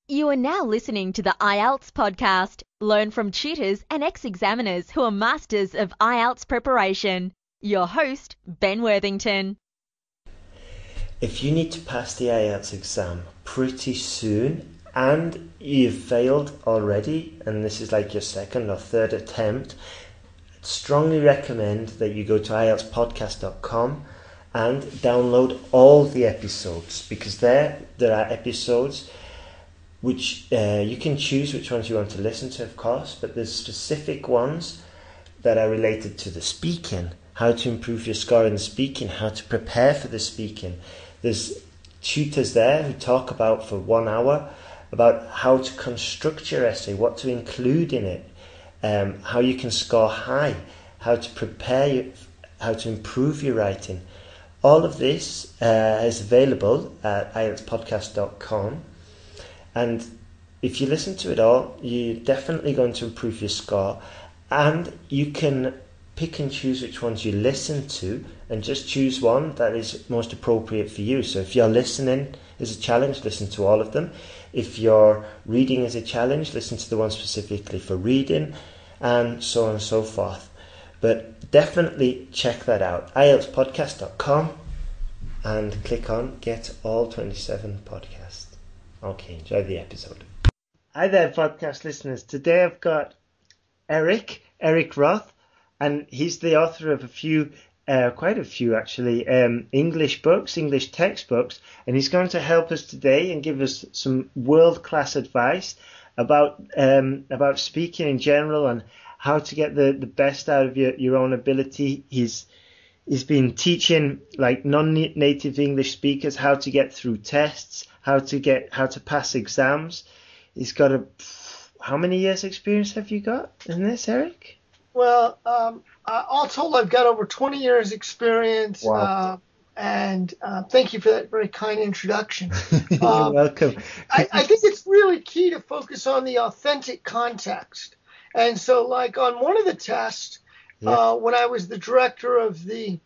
You are now listening to the IELTS podcast. Learn from tutors and ex-examiners who are masters of IELTS preparation. Your host, Ben Worthington. If you need to pass the IELTS exam pretty soon and you've failed already, and this is like your second or third attempt, I'd strongly recommend that you go to IELTSpodcast.com and download all the episodes, because there are episodes which you can choose which ones you want to listen to, of course, but there's specific ones that are related to the speaking, how to improve your score in the speaking, how to prepare for the speaking. There's tutors there who talk about for 1 hour about how to construct your essay, what to include in it, how you can score high, how to prepare, how to improve your writing. All of this is available at IELTSpodcast.com. And if you listen to it all, you're definitely going to improve your score. And you can pick and choose which ones you listen to and just choose one that is most appropriate for you. So if your listening is a challenge, listen to all of them. If your reading is a challenge, listen to the one specifically for reading, and so on and so forth. But definitely check that out. IELTSpodcast.com and click on Get All 27 Podcasts. Okay, enjoy the episode. Hi there, podcast listeners. Today I've got Eric Roth, and he's the author of quite a few actually, English textbooks, and he's going to help us today and give us some world-class advice about speaking in general and how to get the best out of your own ability. He's been teaching like non-native English speakers how to get through tests, how to pass exams. He's got how many years experience have you got in this, Eric? Well, all told, I've got over 20 years experience. Wow. And thank you for that very kind introduction. You're welcome. I think it's really key to focus on the authentic context. And so, like on one of the tests, when I was the director of the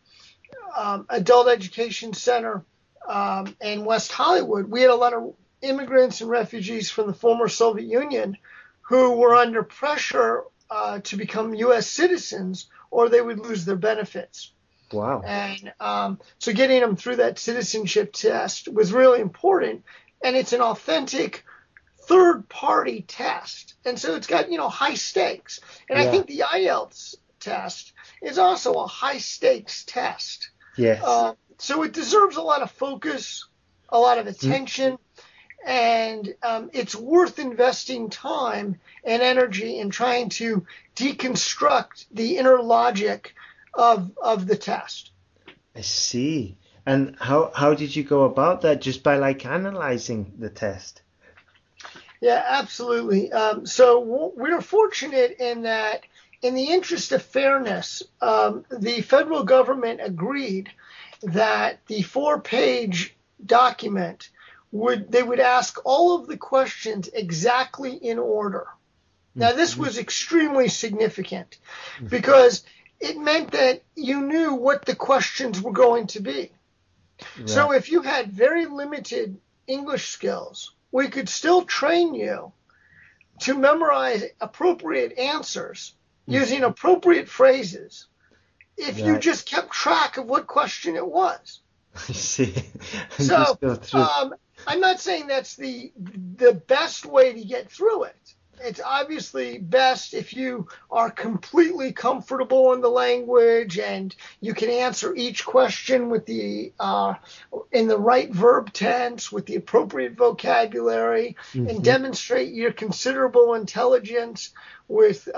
Adult Education Center in West Hollywood, we had a lot of immigrants and refugees from the former Soviet Union who were under pressure to become U.S. citizens, or they would lose their benefits. Wow. And so getting them through that citizenship test was really important, and it's an authentic third-party test. And so it's got, high stakes. And I think the IELTS test is also a high-stakes test. Yes. So it deserves a lot of focus, a lot of attention, and it's worth investing time and energy in trying to deconstruct the inner logic of the test. I see. And how did you go about that? Just by analyzing the test? Yeah, absolutely. So we're fortunate in that, in the interest of fairness, the federal government agreed that the 4-page document they would ask all of the questions exactly in order. Now, this was extremely significant because it meant that you knew what the questions were going to be. Right. So if you had very limited English skills, we could still train you to memorize appropriate answers using appropriate phrases if you just kept track of what question it was. I see. So I'm not saying that's the best way to get through it. It's obviously best if you are completely comfortable in the language and you can answer each question with in the right verb tense, with the appropriate vocabulary, and demonstrate your considerable intelligence with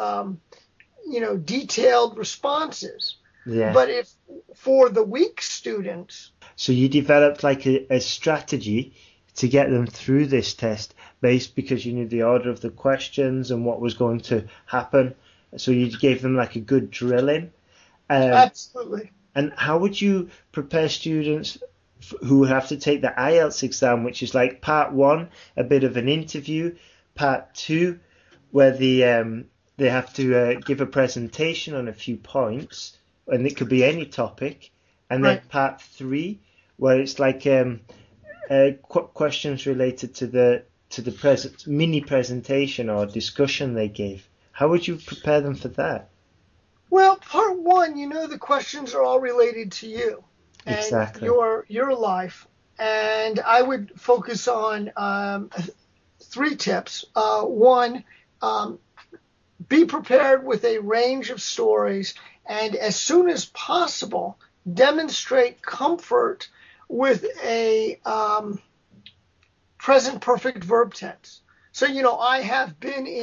detailed responses. Yeah. But if for the weak students, so you developed like a strategy to get them through this test, based because you knew the order of the questions and what was going to happen. So you gave them like a good drilling. Absolutely. And how would you prepare students who have to take the IELTS exam, which is like part 1, a bit of an interview, part 2, where they have to give a presentation on a few points, and it could be any topic, and then part 3, where it's like questions related to the to the mini presentation or discussion they gave? How would you prepare them for that? Well, part one, the questions are all related to you and Exactly. your life. And I would focus on 3 tips. One, be prepared with a range of stories, and as soon as possible, demonstrate comfort with a present perfect verb tense. So, I have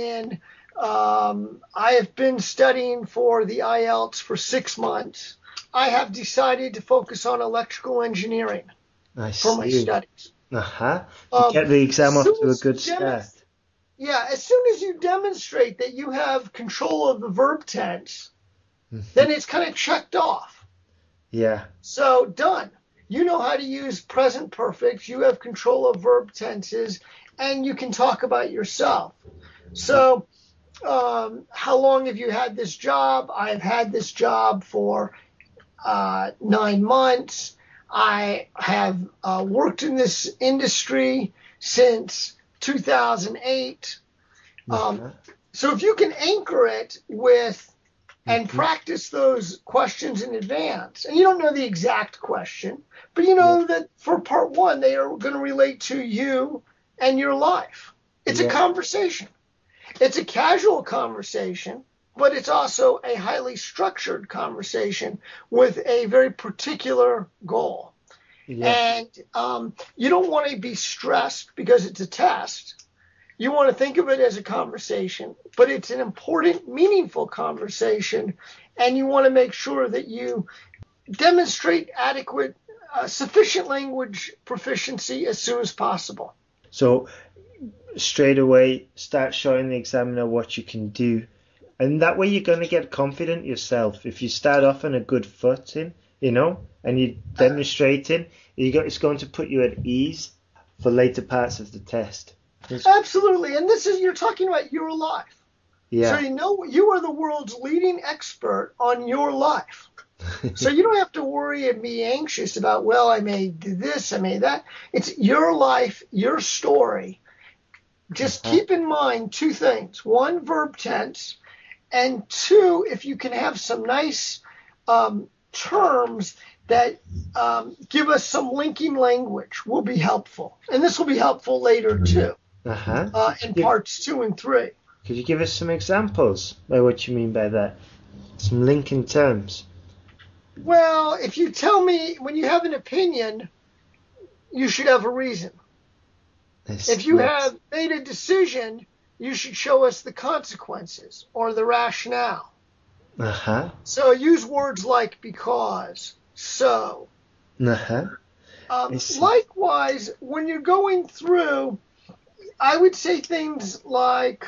been studying for the IELTS for 6 months. I have decided to focus on electrical engineering for my studies. To get the exam off to a good start. Yeah, as soon as you demonstrate that you have control of the verb tense, then it's kind of checked off. Yeah. So, done. You know how to use present perfect. You have control of verb tenses, and you can talk about yourself. So, how long have you had this job? I've had this job for 9 months. I have worked in this industry since 2008. So if you can anchor it with and practice those questions in advance, and you don't know the exact question, but you know that for part one, they are going to relate to you and your life. It's a conversation. It's a casual conversation, but it's also a highly structured conversation with a very particular goal. Yeah. And you don't want to be stressed because it's a test. You want to think of it as a conversation, but it's an important, meaningful conversation, and you want to make sure that you demonstrate adequate, sufficient language proficiency as soon as possible. So straight away, start showing the examiner what you can do. And that way you're going to get confident yourself. If you start off on a good footing, and you're demonstrating, it's going to put you at ease for later parts of the test. Absolutely. And you're talking about your life. Yeah. So you are the world's leading expert on your life. So you don't have to worry and be anxious about, well, I may do this, I may that. It's your life, your story. Just keep in mind 2 things. 1, verb tense. And 2, if you can have some nice terms that give us some linking language will be helpful. And this will be helpful later too, in parts 2 and 3. Could you give us some examples by what you mean by that? Some linking terms. Well, if you tell me when you have an opinion, you should have a reason. If you have made a decision, you should show us the consequences or the rationale. So use words like because, so. Likewise, when you're going through, I would say things like,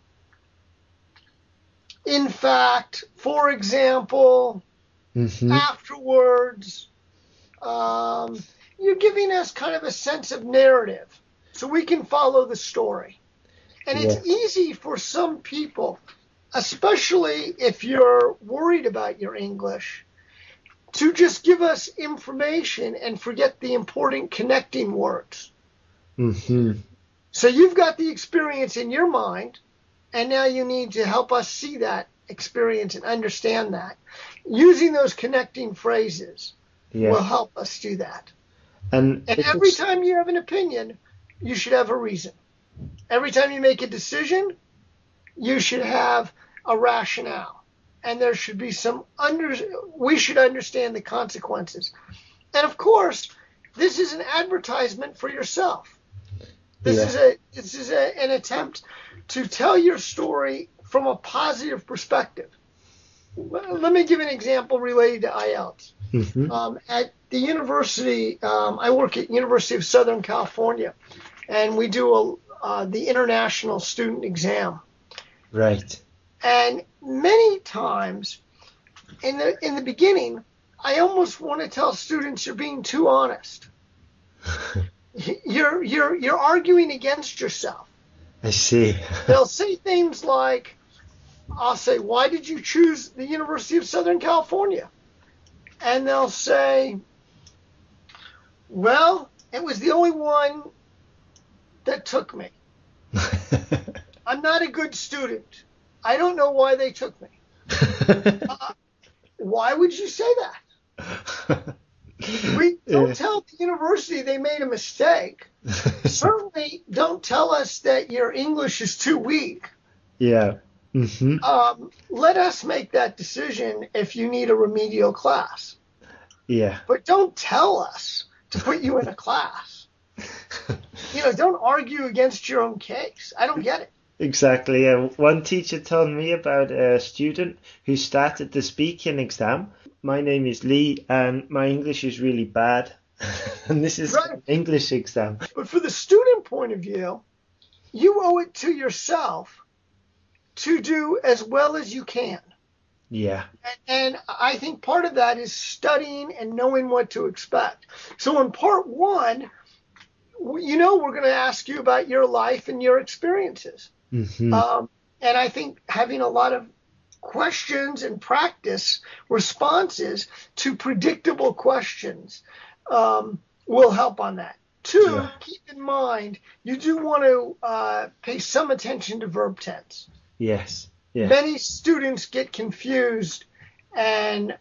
in fact, for example, afterwards. You're giving us kind of a sense of narrative so we can follow the story. And it's easy for some people, especially if you're worried about your English, to just give us information and forget the important connecting words. So you've got the experience in your mind, and now you need to help us see that experience and understand that. Using those connecting phrases will help us do that. And every time you have an opinion, you should have a reason. Every time you make a decision, you should have a rationale. And there should be we should understand the consequences. And of course, this is an advertisement for yourself. This is an attempt to tell your story from a positive perspective. Let me give an example related to IELTS. At the university, I work at University of Southern California, and we do the international student exam. Right. And many times, in the beginning, I almost want to tell students you're being too honest. You're arguing against yourself. I see. They'll say things like, I'll say, why did you choose the University of Southern California? And they'll say, well, it was the only one that took me. I'm not a good student. I don't know why they took me. Why would you say that? We don't tell the university they made a mistake. Certainly don't tell us that your English is too weak. Yeah. Mm-hmm. Let us make that decision if you need a remedial class. Yeah. But don't tell us to put you in a class. Don't argue against your own case. I don't get it. Exactly. One teacher told me about a student who started the speaking exam. My name is Lee, and my English is really bad. And this is right. An English exam. But for the student point of view, you owe it to yourself to do as well as you can. Yeah. And I think part of that is studying and knowing what to expect. So in part one, we're going to ask you about your life and your experiences. Mm-hmm. And I think having a lot of questions and practice responses to predictable questions will help on that. Two, keep in mind, you do want to pay some attention to verb tense. Yes. Yeah. Many students get confused, and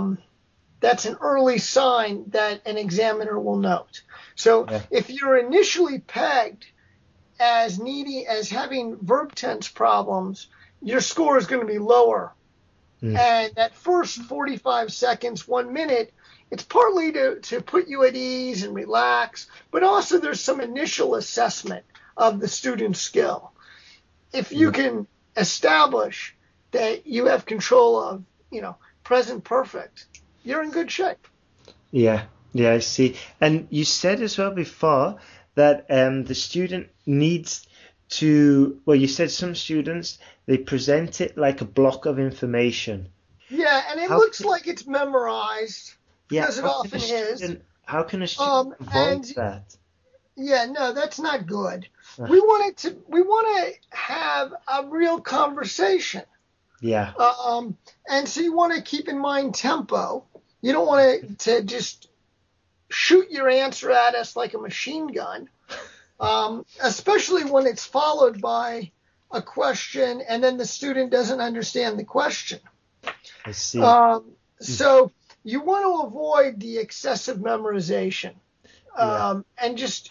that's an early sign that an examiner will note. So if you're initially pegged as having verb tense problems, your score is going to be lower. And that first 45 seconds, 1 minute, it's partly to put you at ease and relax, but also there's some initial assessment of the student's skill. If you can establish that you have control of, present perfect, you're in good shape. Yeah, I see. And you said as well before that the student needs to, you said some students, they present it like a block of information. Yeah, and it looks like it's memorized, because it often is. How can a student avoid that? Yeah, no, that's not good. We want to have a real conversation. Yeah. And so you want to keep in mind tempo. You don't want to just shoot your answer at us like a machine gun, especially when it's followed by a question and then the student doesn't understand the question. I see. So you want to avoid the excessive memorization and just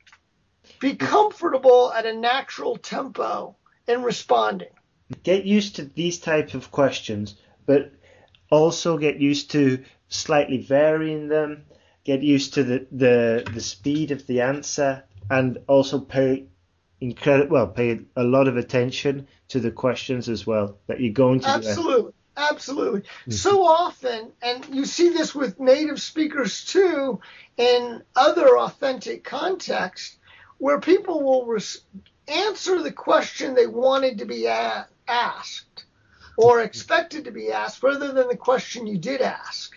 be comfortable at a natural tempo in responding. Get used to these type of questions, but also get used to slightly varying them. Get used to the speed of the answer, and also pay a lot of attention to the questions as well that you're going to do. Absolutely. So often, and you see this with native speakers too, in other authentic contexts, where people will answer the question they wanted to be asked or expected to be asked rather than the question you did ask.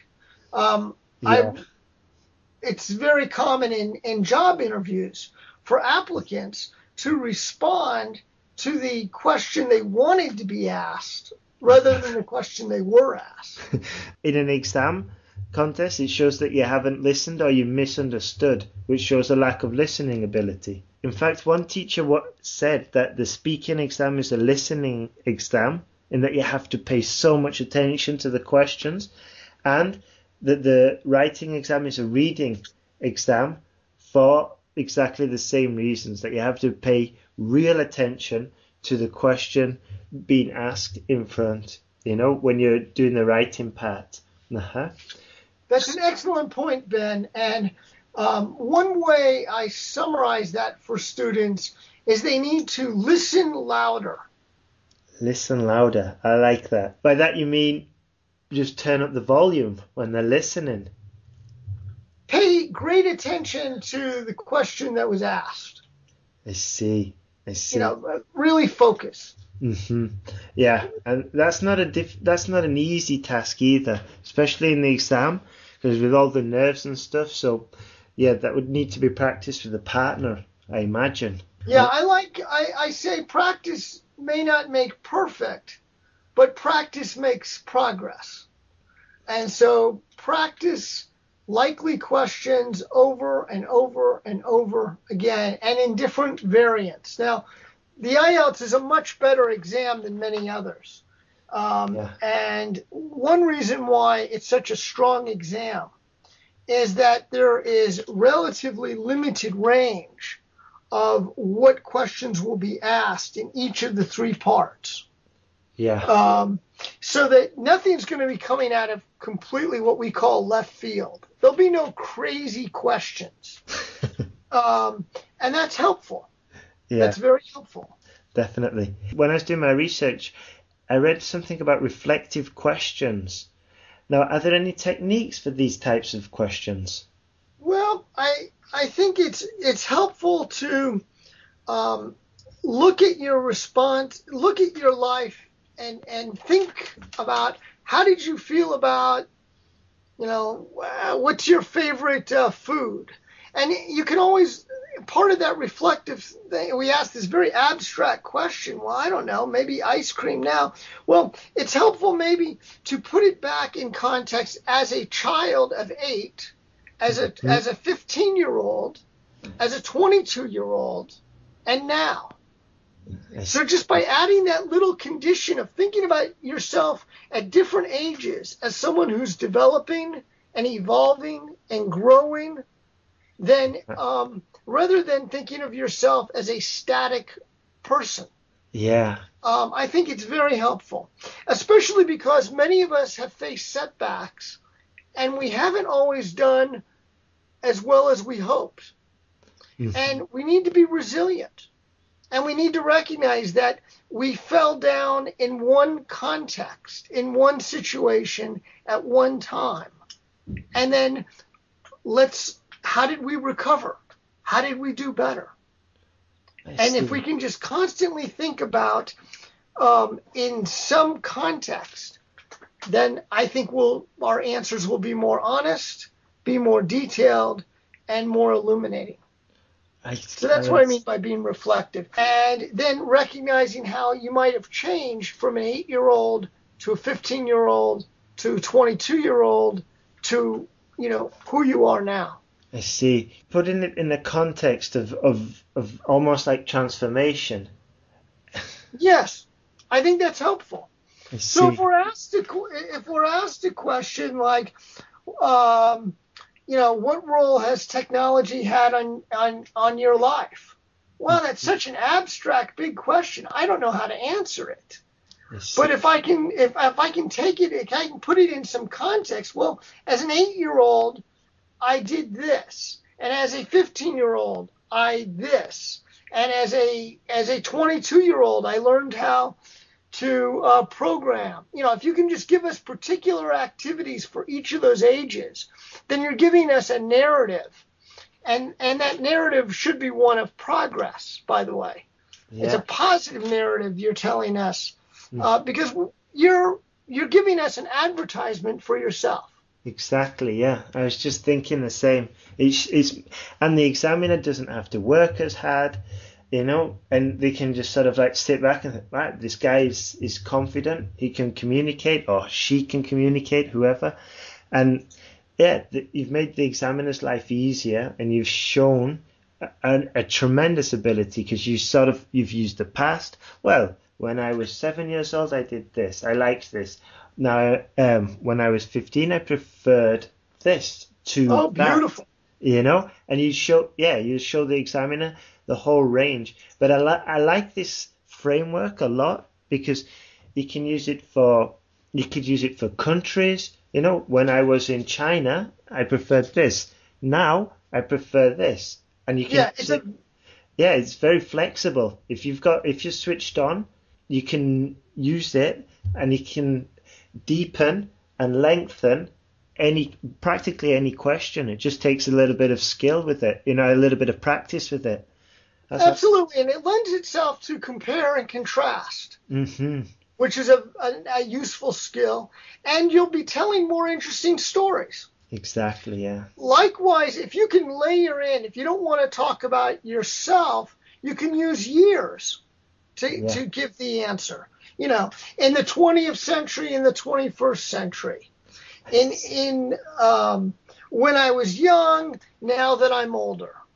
It's very common in job interviews for applicants to respond to the question they wanted to be asked rather than the question they were asked. In an exam contest, it shows that you haven't listened or you misunderstood, which shows a lack of listening ability. In fact, one teacher said that the speaking exam is a listening exam, in that you have to pay so much attention to the questions, and that the writing exam is a reading exam for exactly the same reasons, that you have to pay real attention to the question being asked in front, when you're doing the writing part. That's an excellent point, Ben. And one way I summarize that for students is they need to listen louder. Listen louder. I like that. By that you mean just turn up the volume when they're listening. Pay great attention to the question that was asked. I see. Really focus. Yeah, and that's not an easy task either, especially in the exam, because with all the nerves and stuff. So, yeah, that would need to be practiced with a partner, I imagine. Yeah, I say practice may not make perfect, but practice makes progress. And so practice likely questions over and over and over again, and in different variants. Now, the IELTS is a much better exam than many others. Yeah. And one reason why it's such a strong exam is that there is relatively limited range of what questions will be asked in each of the three parts. Yeah. So that nothing's going to be coming out of completely what we call left field. There'll be no crazy questions. And that's helpful. Yeah. That's very helpful. Definitely. When I was doing my research, I read something about reflective questions. Now, are there any techniques for these types of questions? Well, I think it's helpful to look at your response, look at your life, and think about how did you feel about, what's your favorite food? And you can always, part of that reflective thing, we ask this very abstract question. Well, I don't know, maybe ice cream now. Well, it's helpful maybe to put it back in context as a child of 8, as a 15-year-old, as a 22-year-old, and now. So just by adding that little condition of thinking about yourself at different ages as someone who's developing and evolving and growing, then rather than thinking of yourself as a static person. Yeah. I think it's very helpful, especially because many of us have faced setbacks and we haven't always done as well as we hoped. Mm-hmm. And we need to be resilient. And we need to recognize that we fell down in one context, in one situation at one time. And then how did we recover? How did we do better? And if we can just constantly think about in some context, then I think our answers will be more honest, be more detailed, and more illuminating. So that's what I mean by being reflective. And then recognizing how you might have changed from an 8-year-old to a 15-year-old to a 22-year-old to, who you are now. I see. Putting it in the context of almost like transformation. Yes, I think that's helpful. I see. So if we're asked a question like, what role has technology had on your life? Well, that's such an abstract, big question. I don't know how to answer it. But if I can take it, if I can put it in some context. Well, as an 8-year-old, I did this, and as a 15-year-old, I this, and as a 22-year-old, I learned how to program. If you can just give us particular activities for each of those ages, then you're giving us a narrative, and that narrative should be one of progress. By the way, It's a positive narrative you're telling us, because you're giving us an advertisement for yourself. Exactly, yeah. I was just thinking the same. And the examiner doesn't have to work as hard, and they can just sort of like sit back and think, right, this guy is confident, he can communicate, or she can communicate, whoever. And yeah, you've made the examiner's life easier, and you've shown a tremendous ability, because you've used the past. Well, when I was 7 years old, I did this. I liked this. Now, when I was 15, I preferred this to that. Oh, beautiful. And you show the examiner the whole range. But I like this framework a lot, because you could use it for countries. When I was in China, I preferred this. Now I prefer this. And you can it's very flexible. If you're switched on, you can use it, and you can deepen and lengthen practically any question. It just takes a little bit of skill with it, a little bit of practice with it. Absolutely, and it lends itself to compare and contrast, which is a useful skill, and you'll be telling more interesting stories. Exactly, yeah. Likewise, if you can layer in, if you don't want to talk about yourself, you can use years to give the answer. In the 20th century, in the 21st century, in when I was young, now that I'm older.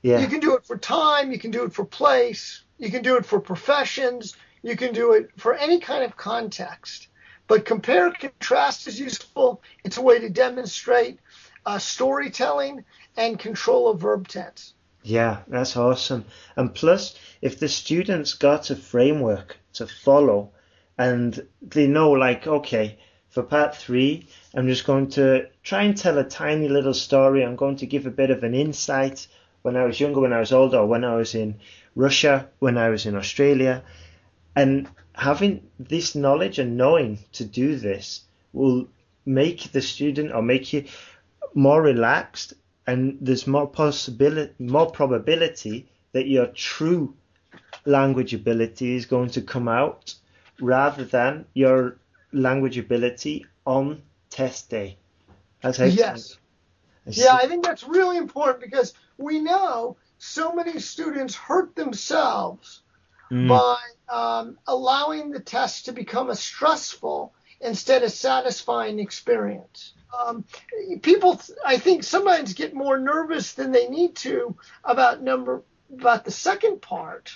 Yeah. You can do it for time, you can do it for place, you can do it for professions, you can do it for any kind of context. But compare and contrast is useful. It's a way to demonstrate storytelling and control of verb tense. Yeah, that's awesome. And plus, if the students got a framework to follow and they know, like, okay, for part 3, I'm just going to try and tell a tiny little story. I'm going to give a bit of an insight when I was younger, when I was older, or when I was in Russia, when I was in Australia. And having this knowledge and knowing to do this will make the student or make you more relaxed, and there's more probability that your true language ability is going to come out rather than your language ability on test day. That's excellent. Yes. Yeah, I think that's really important because we know so many students hurt themselves by allowing the test to become a stressful instead of satisfying experience. People, I think, sometimes get more nervous than they need to about the second part,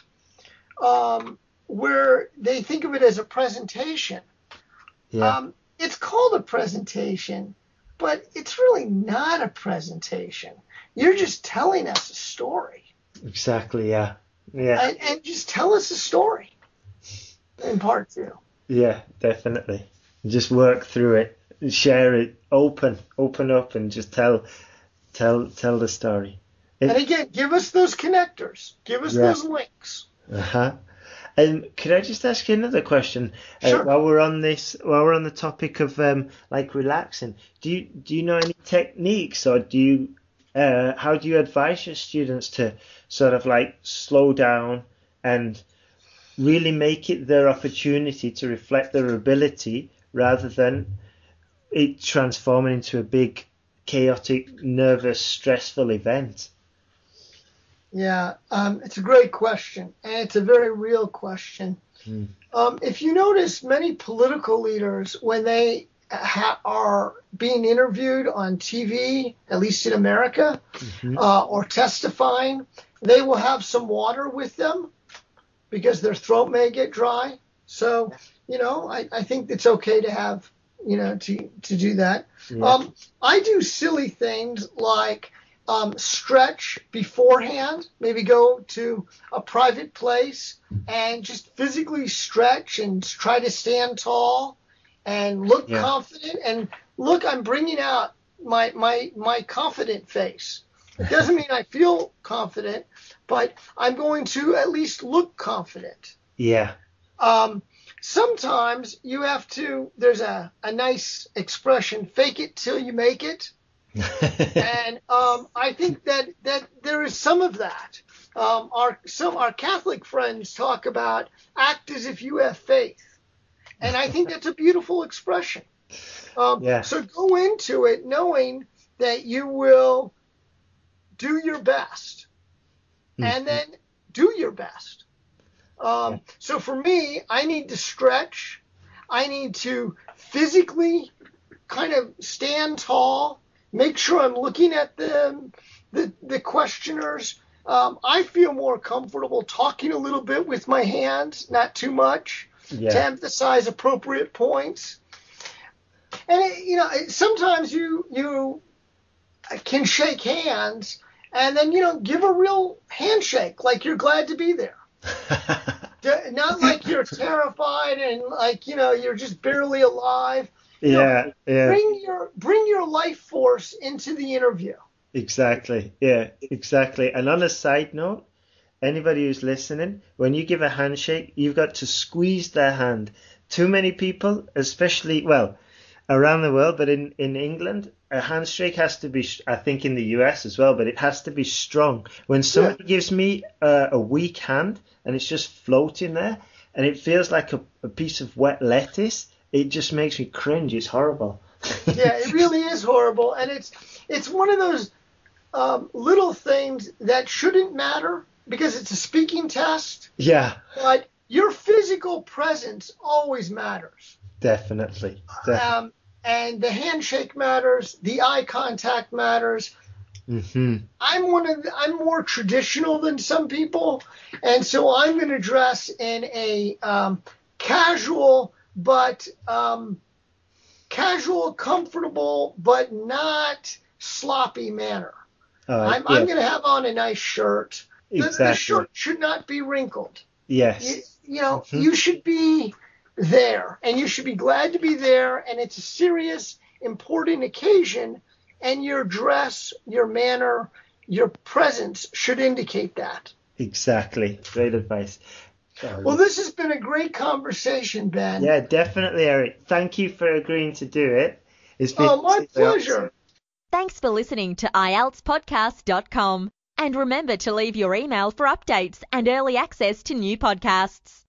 where they think of it as a presentation. Yeah. It's called a presentation, but it's really not a presentation. You're just telling us a story. Exactly. Yeah. Yeah. And just tell us a story in part 2. Yeah, definitely. Just work through it, share it, open up, and just tell the story. And again, give us those connectors. Give us those links. And could I just ask you another question? Sure. While we're on the topic of like relaxing, do you know any techniques, or how do you advise your students to sort of like slow down and really make it their opportunity to reflect their ability rather than it transforming into a big, chaotic, nervous, stressful event? Yeah, it's a great question, and it's a very real question. If you notice, many political leaders, when they are being interviewed on TV, at least in America, or testifying, they will have some water with them because their throat may get dry. So, I think it's okay to have, to do that. Yeah. I do silly things like stretch beforehand, maybe go to a private place and just physically stretch and try to stand tall and look confident. And look, I'm bringing out my confident face. It doesn't mean I feel confident, but I'm going to at least look confident. Yeah. Sometimes you have to, there's a nice expression, fake it till you make it. And I think that there is some of that. Our Catholic friends talk about act as if you have faith, and I think that's a beautiful expression. So go into it knowing that you will do your best, and then do your best. So for me, I need to stretch. I need to physically kind of stand tall. Make sure I'm looking at the questioners. I feel more comfortable talking a little bit with my hands, not too much, to emphasize appropriate points. And sometimes you can shake hands and then give a real handshake, like you're glad to be there. Not like you're terrified and like you're just barely alive. Bring your life force into the interview. Exactly. Yeah, exactly. And on a side note, anybody who's listening, when you give a handshake, you've got to squeeze their hand. Too many people, especially, around the world, but in England, a handshake has to be, I think in the US as well, but it has to be strong. When somebody gives me a weak hand and it's just floating there and it feels like a piece of wet lettuce, it just makes me cringe. It's horrible. Yeah, it really is horrible. And it's one of those little things that shouldn't matter because it's a speaking test. Yeah. But your physical presence always matters. Definitely. And the handshake matters. The eye contact matters. Mm-hmm. I'm more traditional than some people, and so I'm going to dress in a casual, comfortable, but not sloppy manner. I'm going to have on a nice shirt. Exactly. The shirt should not be wrinkled. Yes. You should be there, and you should be glad to be there, and it's a serious, important occasion, and your dress, your manner, your presence should indicate that. Exactly. Great advice. Well, this has been a great conversation, Ben. Yeah, definitely, Eric. Thank you for agreeing to do it. It's been my pleasure. Thanks for listening to IELTSpodcast.com. And remember to leave your email for updates and early access to new podcasts.